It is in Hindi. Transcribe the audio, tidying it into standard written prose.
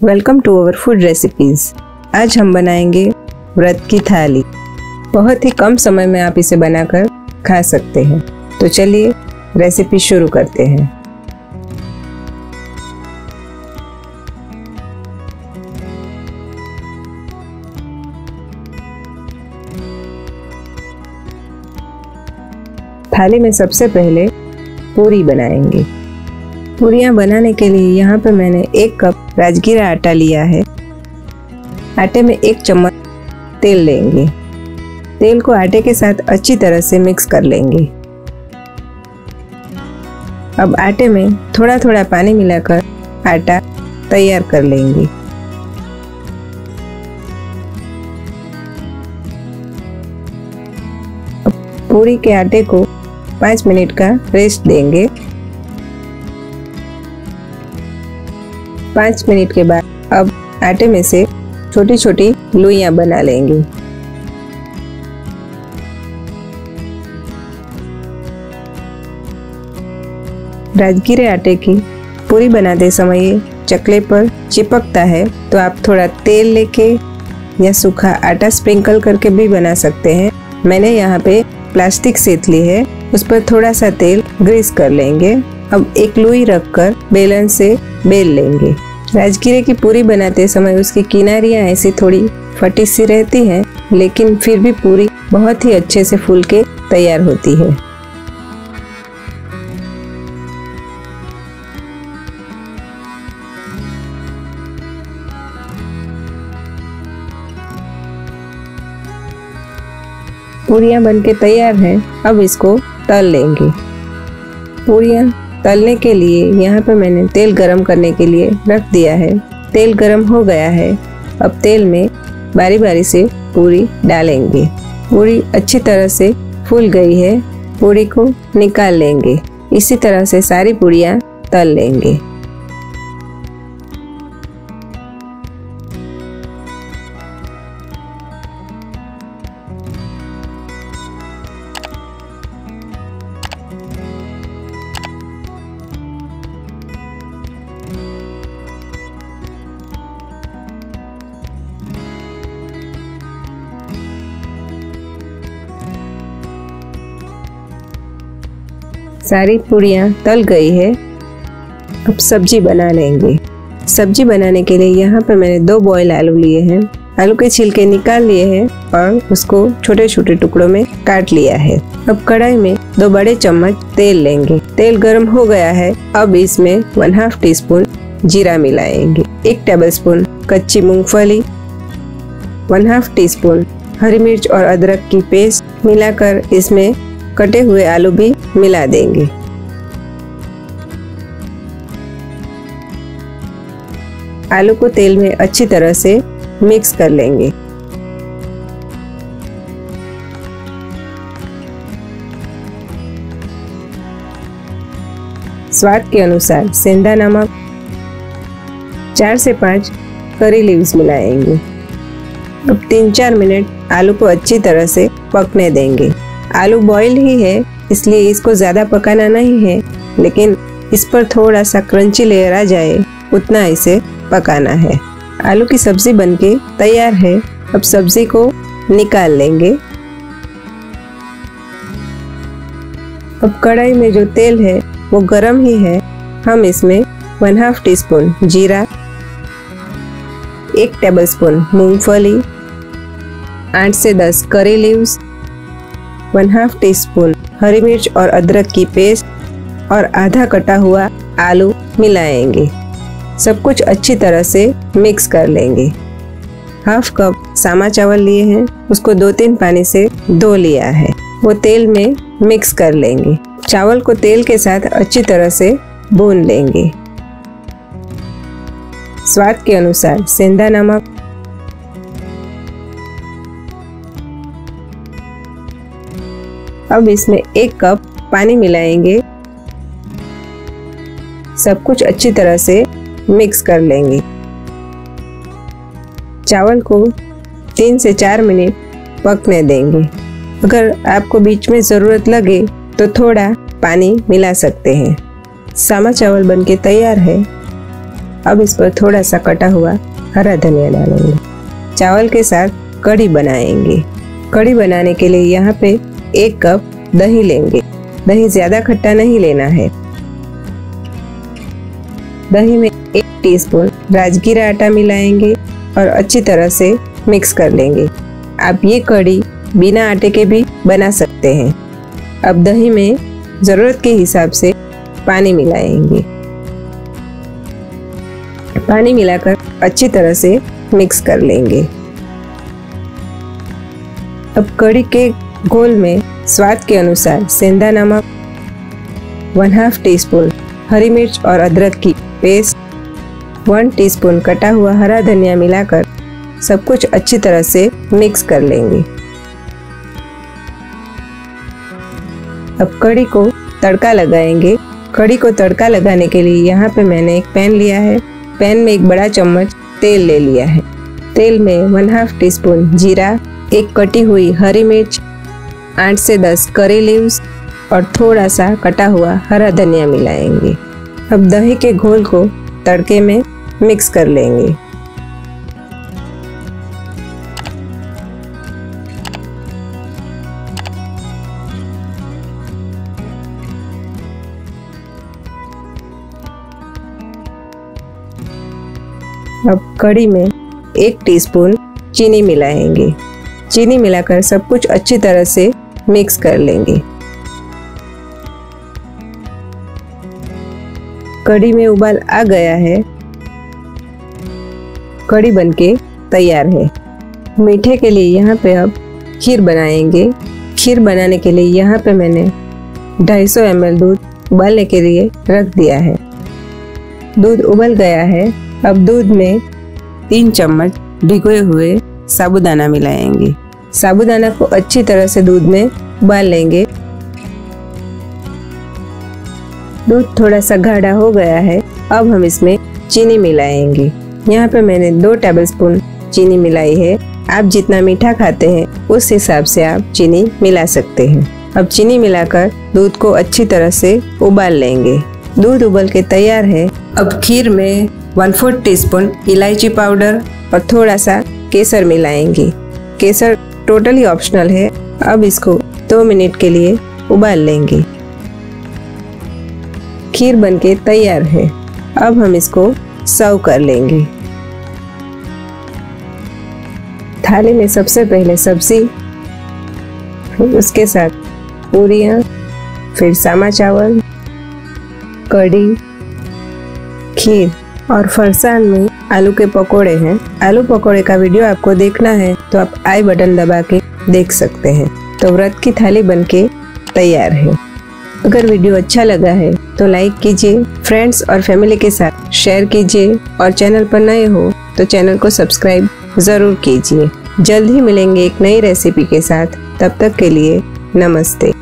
Welcome to our food recipes. आज हम बनाएंगे व्रत की थाली। बहुत ही कम समय में आप इसे बनाकर खा सकते हैं। तो चलिए रेसिपी शुरू करते हैं। थाली में सबसे पहले पूरी बनाएंगे। पूरियाँ बनाने के लिए यहाँ पर मैंने 1 कप राजगीरा आटा लिया है। आटे में 1 चम्मच तेल लेंगे। तेल को आटे के साथ अच्छी तरह से मिक्स कर लेंगे। अब आटे में थोड़ा थोड़ा पानी मिलाकर आटा तैयार कर लेंगे। अब पूरी के आटे को 5 मिनट का रेस्ट देंगे। 5 मिनट के बाद अब आटे में से छोटी छोटी लोइयां बना लेंगे। राजगीरे आटे की पूरी बनाते समय ये चकले पर चिपकता है, तो आप थोड़ा तेल लेके या सूखा आटा स्प्रिंकल करके भी बना सकते हैं। मैंने यहाँ पे प्लास्टिक सेट ली है, उस पर थोड़ा सा तेल ग्रीस कर लेंगे। अब एक लोई रखकर बेलन से बेल लेंगे। राजगीरे की पूरी बनाते समय उसकी किनारियां ऐसी थोड़ी फटी सी रहती हैं, लेकिन फिर भी पूरी बहुत ही अच्छे से फूल के तैयार होती है। पूरियां बनके तैयार हैं। अब इसको तल लेंगे। पूरियां तलने के लिए यहाँ पर मैंने तेल गरम करने के लिए रख दिया है। तेल गरम हो गया है। अब तेल में बारी बारी से पूरी डालेंगे। पूरी अच्छी तरह से फूल गई है। पूरी को निकाल लेंगे। इसी तरह से सारी पूरियां तल लेंगे। सारी पूरियाँ तल गई है। अब सब्जी बना लेंगे। सब्जी बनाने के लिए यहाँ पर मैंने 2 बॉयल आलू लिए हैं। आलू के छिलके निकाल लिए हैं और उसको छोटे छोटे टुकड़ों में काट लिया है। अब कढ़ाई में 2 बड़े चम्मच तेल लेंगे। तेल गर्म हो गया है। अब इसमें 1/2 टीस्पून जीरा मिलाएंगे। 1 टेबलस्पून कच्ची मूंगफली, 1/2 टीस्पून हरी मिर्च और अदरक की पेस्ट मिलाकर इसमें कटे हुए आलू भी मिला देंगे। आलू को तेल में अच्छी तरह से मिक्स कर लेंगे। स्वाद के अनुसार सेंधा नमक, 4 से 5 करी लीव्स मिलाएंगे। अब 3-4 मिनट आलू को अच्छी तरह से पकने देंगे। आलू बॉयल ही है, इसलिए इसको ज़्यादा पकाना नहीं है, लेकिन इस पर थोड़ा सा क्रंची लेयर आ जाए उतना इसे पकाना है। आलू की सब्जी बनके तैयार है। अब सब्जी को निकाल लेंगे। अब कढ़ाई में जो तेल है वो गरम ही है। हम इसमें 1/2 टीस्पून जीरा, 1 टेबलस्पून मूंगफली, 8 से 10 करी लीव्स, 1/2 टीस्पून हरी मिर्च और अदरक की पेस्ट और आधा कटा हुआ आलू मिलाएंगे। सब कुछ अच्छी तरह से मिक्स कर लेंगे। 1/2 कप सामा चावल लिए हैं, उसको 2-3 पानी से धो लिया है। वो तेल में मिक्स कर लेंगे। चावल को तेल के साथ अच्छी तरह से भून लेंगे। स्वाद के अनुसार सेंधा नमक, अब इसमें 1 कप पानी मिलाएंगे। सब कुछ अच्छी तरह से मिक्स कर लेंगे। चावल को 3 से 4 मिनट पकने देंगे। अगर आपको बीच में ज़रूरत लगे तो थोड़ा पानी मिला सकते हैं। सामा चावल बनके तैयार है। अब इस पर थोड़ा सा कटा हुआ हरा धनिया डालेंगे। चावल के साथ कढ़ी बनाएंगे। कढ़ी बनाने के लिए यहाँ पे 1 कप दही लेंगे। दही ज़्यादा खट्टा नहीं लेना है। दही में 1 टीस्पून राजगीरा आटा मिलाएंगे और अच्छी तरह से मिक्स कर लेंगे। आप ये कढ़ी बिना आटे के भी बना सकते हैं। अब दही में ज़रूरत के हिसाब से पानी मिलाएंगे। पानी मिलाकर अच्छी तरह से मिक्स कर लेंगे। अब कढ़ी के घोल में स्वाद के अनुसार सेंधा नमक, 1/2 टीस्पून हरी मिर्च और अदरक की पेस्ट, 1 टीस्पून कटा हुआ हरा धनिया मिलाकर सब कुछ अच्छी तरह से मिक्स कर लेंगे। अब कढ़ी को तड़का लगाएंगे। कढ़ी को तड़का लगाने के लिए यहाँ पे मैंने एक पैन लिया है। पैन में 1 बड़ा चम्मच तेल ले लिया है। तेल में 1/2 टीस्पून जीरा, 1 कटी हुई हरी मिर्च, 8 से 10 करी लीव्स और थोड़ा सा कटा हुआ हरा धनिया मिलाएंगे। अब दही के घोल को तड़के में मिक्स कर लेंगे। अब कढ़ी में 1 टीस्पून चीनी मिलाएंगे। चीनी मिलाकर सब कुछ अच्छी तरह से मिक्स कर लेंगे। कढ़ी में उबाल आ गया है। कढ़ी बनके तैयार है। मीठे के लिए यहाँ पे अब खीर बनाएंगे। खीर बनाने के लिए यहाँ पे मैंने 250 ml दूध उबालने के लिए रख दिया है। दूध उबल गया है। अब दूध में 3 चम्मच भिगोए हुए साबूदाना मिलाएंगे। साबूदाना को अच्छी तरह से दूध में उबाल लेंगे। दूध थोड़ा सा गाढ़ा हो गया है। अब हम इसमें चीनी मिलाएंगे। यहाँ पे मैंने 2 टेबलस्पून चीनी मिलाई है। आप जितना मीठा खाते हैं उस हिसाब से आप चीनी मिला सकते हैं। अब चीनी मिलाकर दूध को अच्छी तरह से उबाल लेंगे। दूध उबल के तैयार है। अब खीर में 1/4 टीस्पून इलायची पाउडर और थोड़ा सा केसर मिलाएंगे। केसर टोटली ऑप्शनल है। अब इसको 2 मिनट के लिए उबाल लेंगे। खीर बनके तैयार है। अब हम इसको सर्व कर लेंगे। थाली में सबसे पहले सब्जी, उसके साथ पूरियाँ, फिर सामा चावल, कढ़ी, खीर और फरसान में आलू के पकोड़े हैं। आलू पकोड़े का वीडियो आपको देखना है तो आप आई बटन दबा के देख सकते हैं। तो व्रत की थाली बनके तैयार है। अगर वीडियो अच्छा लगा है तो लाइक कीजिए, फ्रेंड्स और फैमिली के साथ शेयर कीजिए और चैनल पर नए हो तो चैनल को सब्सक्राइब ज़रूर कीजिए। जल्द ही मिलेंगे एक नई रेसिपी के साथ। तब तक के लिए नमस्ते।